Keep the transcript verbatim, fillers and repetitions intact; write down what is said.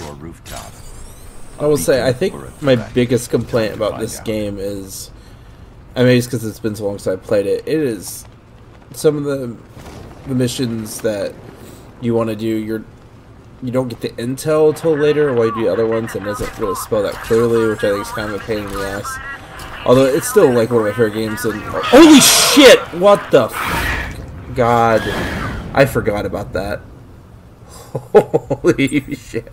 your rooftop. I will say, I think my biggest complaint about this game is, I mean, it's because it's been so long since I played it. It is some of the the missions that you want to do. You're you don't get the intel till later, while you do the other ones, and it doesn't really spell that clearly, which I think is kind of a pain in the ass. Although it's still like one of my favorite games. And holy shit! What the f God? I forgot about that. Holy shit!